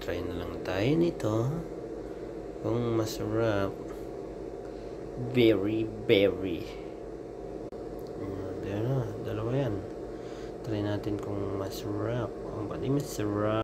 try na lang tayo nito kung masarap. Very dalawa yan. Try natin kung masarap o hindi masarap.